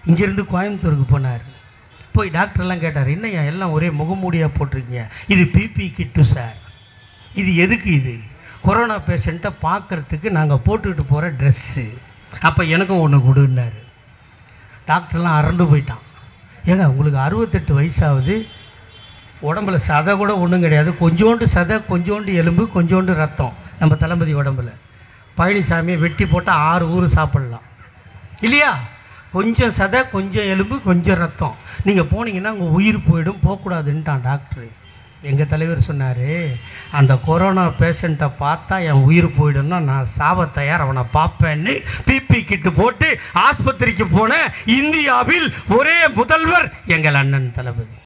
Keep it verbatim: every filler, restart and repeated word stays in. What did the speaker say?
இங்கேருந்து கோயம்புத்தூருக்கு போனார். போய் டாக்டர்லாம் கேட்டார், என்னையா எல்லாம் ஒரே முகமூடியாக போட்டிருக்கீங்க? இது பிபி கிட்டு சார். இது எதுக்கு? இது கொரோனா பேஷண்ட்டை பார்க்குறதுக்கு நாங்கள் போட்டுக்கிட்டு போகிற ட்ரெஸ்ஸு. அப்போ எனக்கும் ஒன்று கொடுன்னாரு. டாக்டர்லாம் அரண்டு போயிட்டான். ஏங்க உங்களுக்கு அறுபத்தெட்டு வயசாகுது, உடம்புல சதை கூட ஒன்றும் கிடையாது, கொஞ்சோண்டு சதை, கொஞ்சோண்டு எலும்பு, கொஞ்சோண்டு ரத்தம் நம்ம தளபதி உடம்புல. பழனிசாமியை வெட்டி போட்டால் ஆறு ஊர் சாப்பிட்லாம் இல்லையா? கொஞ்சம் சதை, கொஞ்சம் எலும்பு, கொஞ்சம் ரத்தம். நீங்கள் போனீங்கன்னா உங்கள் உயிர் போயிடும், போகக்கூடாதுன்ட்டான் டாக்டரு. எங்கள் தலைவர் சொன்னார், அந்த கொரோனா பேஷண்ட்டை பார்த்தா என் உயிர் போயிடும்னா நான் சாவ தயார், அவனை பார்ப்பேன்னு பிபி கிட்டு போட்டு ஆஸ்பத்திரிக்கு போன இந்தியாவில் ஒரே முதல்வர் எங்கள் அண்ணன் தளபதி.